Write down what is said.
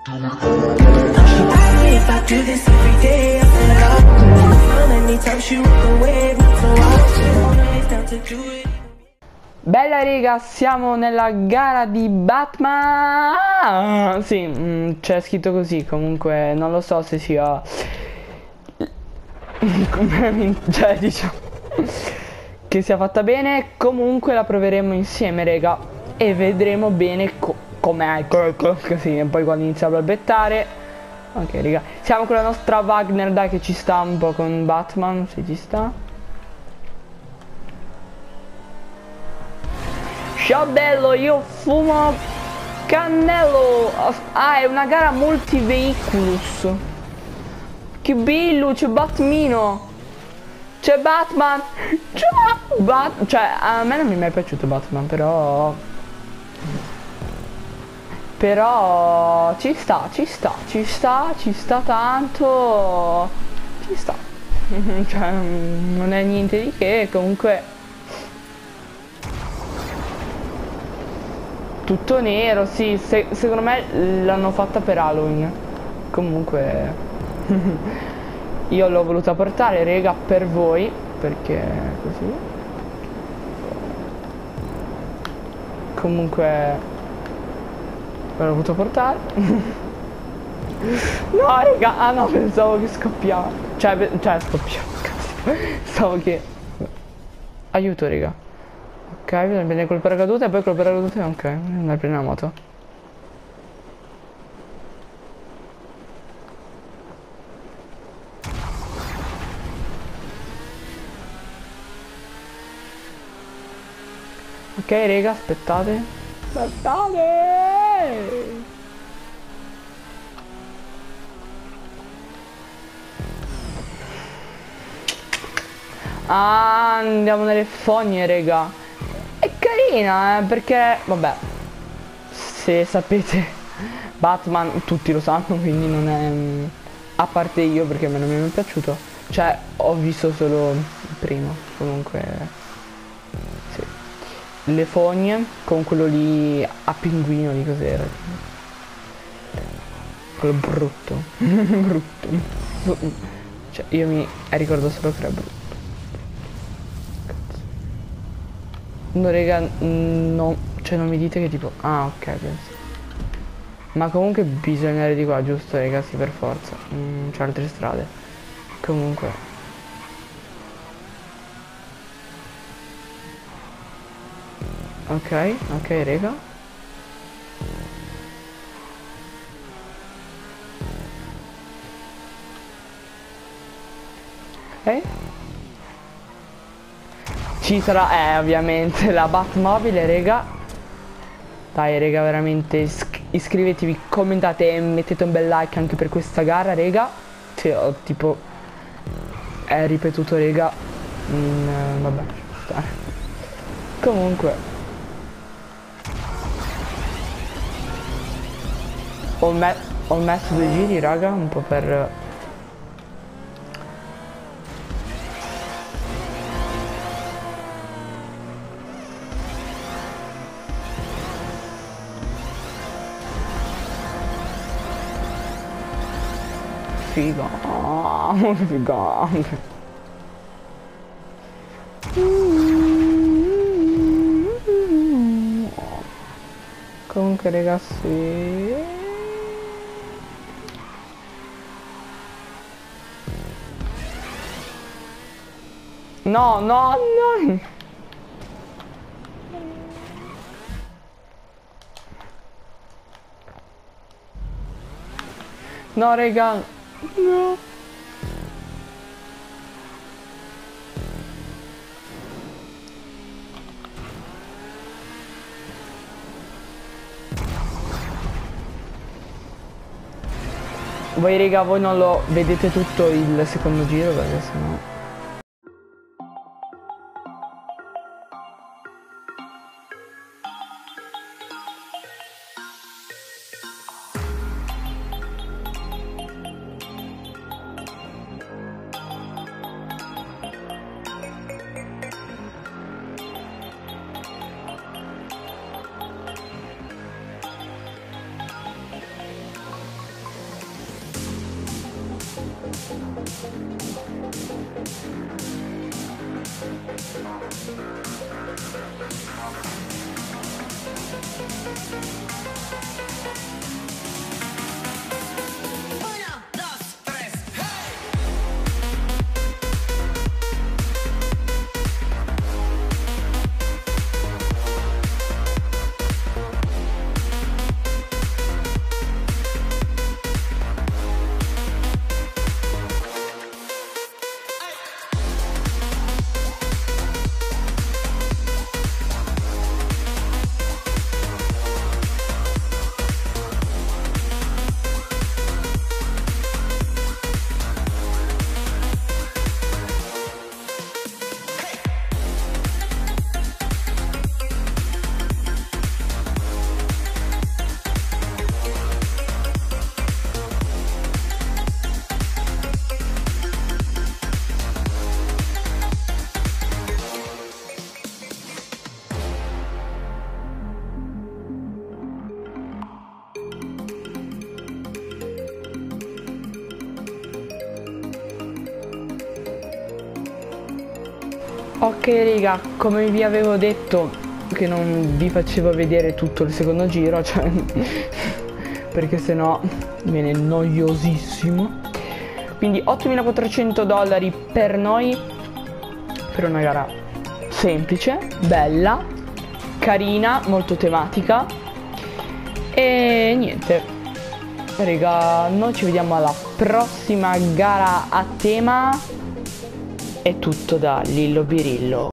Bella raga, siamo nella gara di Batman. Sì, c'è scritto così. Comunque non lo so se sia cioè diciamo che sia fatta bene. Comunque la proveremo insieme raga e vedremo bene com'è così. E poi quando inizia a balbettare. Ok raga, siamo con la nostra Wagner, dai, che ci sta un po' con Batman, se ci sta. Ciao bello, io fumo cannello. Ah, è una gara multiveiculus. Che bello, c'è Batmino. C'è Batman. Cioè, a me non mi è mai piaciuto Batman, però ci sta tanto. Ci sta. Cioè, non è niente di che, comunque. Tutto nero, sì, secondo me l'hanno fatta per Halloween. Comunque io l'ho voluta portare, raga, per voi, perché così. Comunque l'ho voluta portare. No, raga, ah no, pensavo che scoppiava. Cioè scoppiava, cazzo. Pensavo che... Aiuto, raga. Ok, bisogna prendere col paracadute e poi col paracadute, ok, andare a prendere la moto. Ok, raga, aspettate. Aspettate! Ah, andiamo nelle fogne, raga. È carina, perché, vabbè, se sapete, Batman tutti lo sanno, quindi non è... A parte io, perché a me non mi è mai piaciuto. Cioè, ho visto solo il primo, comunque... Sì. Le fogne, con quello lì a pinguino, di cos'era? Quello brutto. Brutto. Cioè, io mi ricordo solo che era brutto. No raga, no, cioè non mi dite che tipo... Ah, ok, penso. Ma comunque bisogna andare di qua, giusto raga? Sì, per forza. C'è altre strade. Comunque. Ok, raga. Ok. Ci sarà, ovviamente, la Batmobile, raga. Dai, raga, veramente iscrivetevi, commentate e mettete un bel like anche per questa gara, raga. Cioè, ho tipo... È ripetuto, raga. Vabbè, comunque. Ho messo 2 giri, raga, un po' per... Figa, figa. Comunque ragazzi, no. No raga, no. Voi raga, voi non lo vedete tutto il secondo giro perché sennò... Ok raga, come vi avevo detto che non vi facevo vedere tutto il secondo giro, cioè perché sennò viene noiosissimo. Quindi $8.400 per noi, per una gara semplice, bella, carina, molto tematica. E niente raga, noi ci vediamo alla prossima gara a tema. È tutto da Lillo Birillo.